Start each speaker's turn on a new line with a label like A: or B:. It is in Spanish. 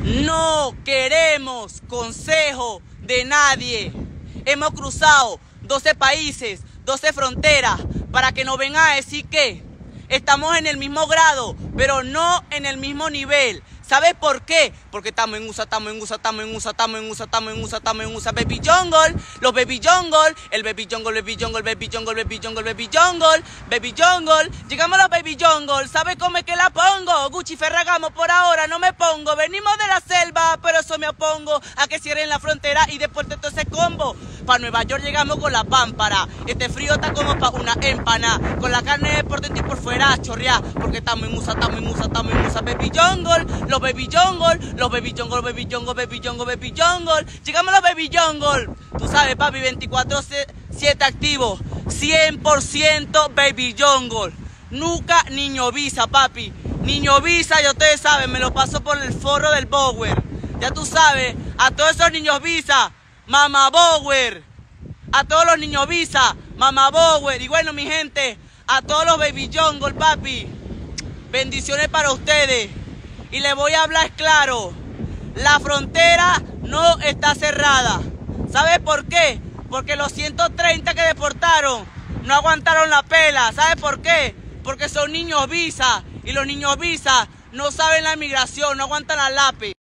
A: No queremos consejo de nadie. Hemos cruzado 12 países, 12 fronteras, para que nos vengan a decir que estamos en el mismo grado, pero no en el mismo nivel. ¿Sabes por qué? Porque estamos en USA, Baby Jungle, los Baby Jungle, el Baby Jungle, Baby Jungle. Llegamos a los Baby Jungle, ¿sabes cómo es que la pongo? Gucci Ferragamo por ahora no me pongo. Venimos de la selva, pero eso me opongo a que cierren la frontera y después de todo ese combo. Para Nueva York llegamos con la pámpara. Este frío está como para una empana. Con la carne por dentro y por fuera a chorrear. Porque estamos en USA, Baby Jungle, los Baby Jungle, los Baby Jungle. Llegamos a los Baby Jungle. Tú sabes, papi, 24/7 activos. 100% Baby Jungle. Nunca niño visa, papi. Niño visa, ya ustedes saben, me lo paso por el forro del Bower. Ya tú sabes, a todos esos niños visa, Mamá Bower. A todos los niños visa, Mamá Bower. Y bueno, mi gente, a todos los Baby Jungle, papi, bendiciones para ustedes. Y les voy a hablar claro. La frontera no está cerrada. ¿Sabes por qué? Porque los 130 que deportaron no aguantaron la pela. ¿Sabes por qué? Porque son niños visa. Y los niños visa no saben la inmigración, no aguantan la lápiz.